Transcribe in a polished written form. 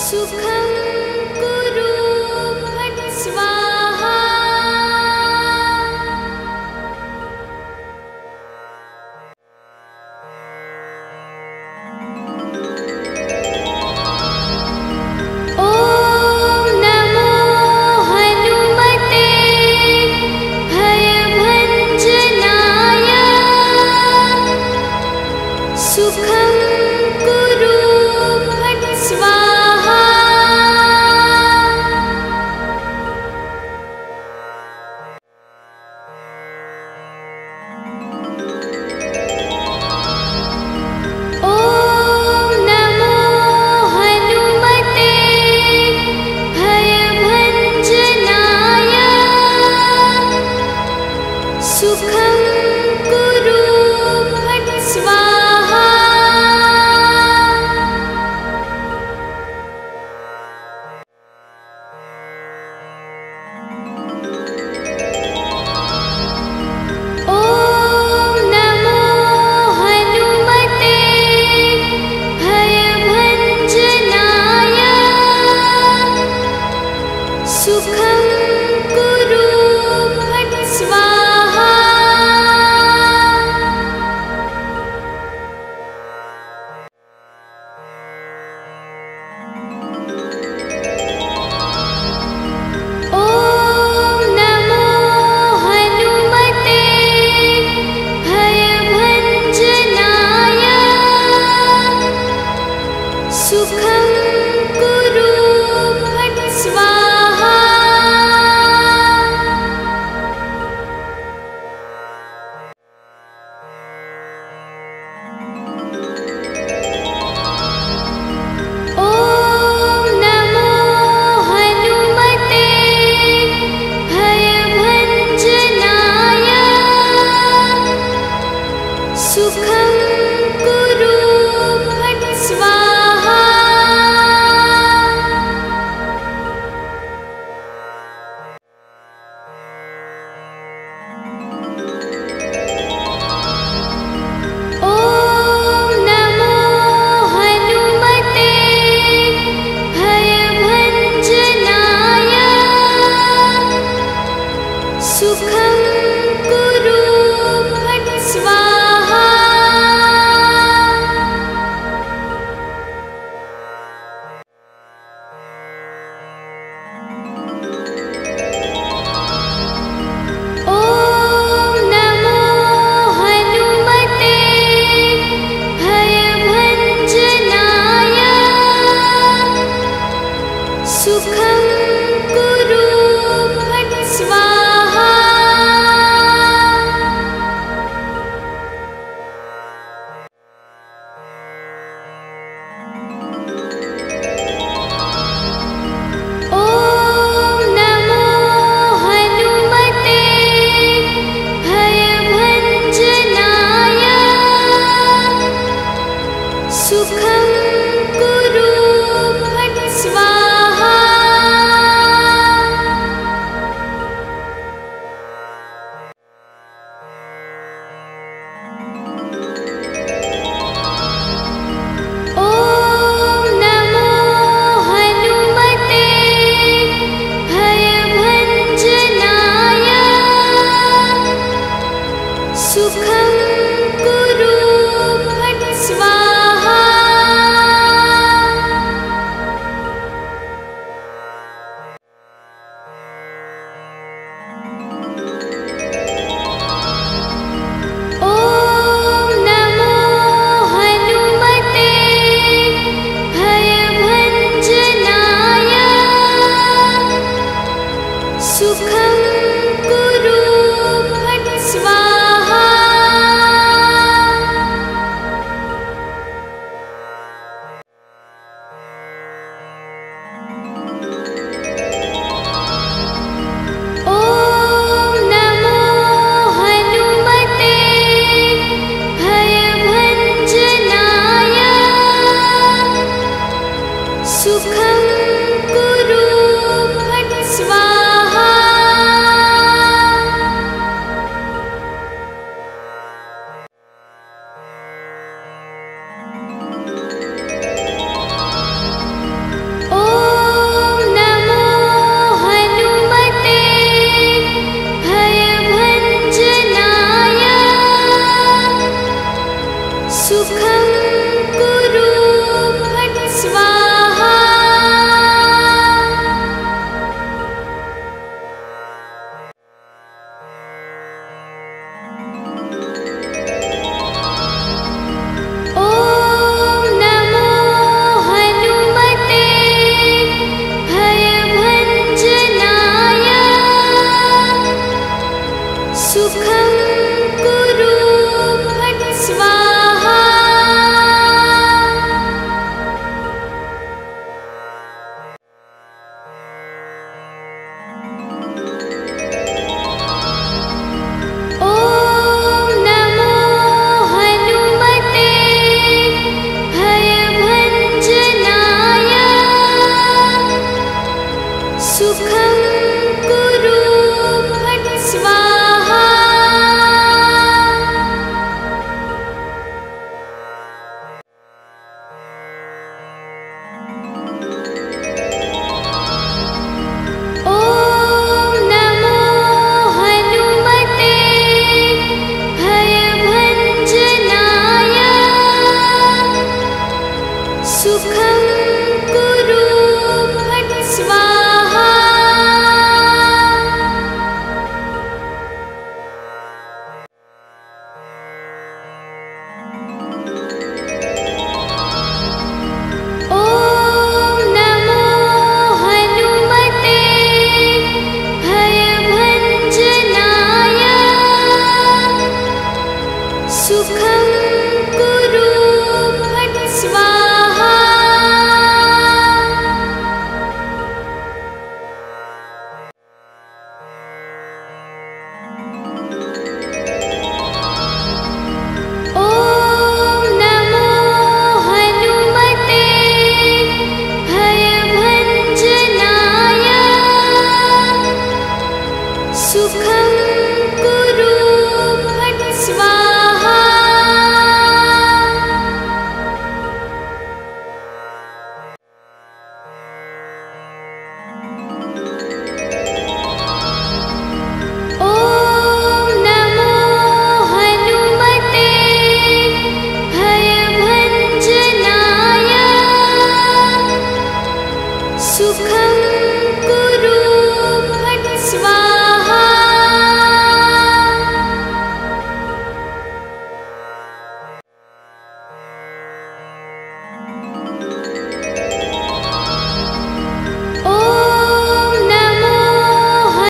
सुखं कुरु फट् स्वाहा। ॐ नमो हनुमते भयभञ्जनाय। सुखं कुरु फट् स्वाहा। ॐ नमो हनुमते भयभञ्जनाय। सुखं कुरु फट् स्वाहा। ॐ नमो हनुमते भयभञ्जनाय। सुखं कुरु फट् स्वाहा। ॐ नमो हनुमते भयभञ्जनाय। सुखं कुरु फट् स्वाहा। ॐ नमो हनुमते भयभञ्जनाय। सुखं कुरु फट् स्वाहा। ॐ नमो हनुमते भयभञ्जनाय। सुखं कुरु फट् स्वाहा। ॐ नमो हनुमते भयभञ्जनाय। सुखं कुरु फट् स्वाहा। ॐ नमो हनुमते भयभञ्जनाय। सुखं कुरु फट् स्वाहा। ॐ नमो हनुमते भयभञ्जनाय। सुखं कुरु फट् स्वाहा। ॐ नमो हनुमते भयभञ्जनाय। सुखं कुरु फट् स्वाहा। ॐ नमो हनुमते भयभञ्जनाय। सुखं कुरु फट् स्वाहा। ॐ सुखं कुरु फट् स्वाहा।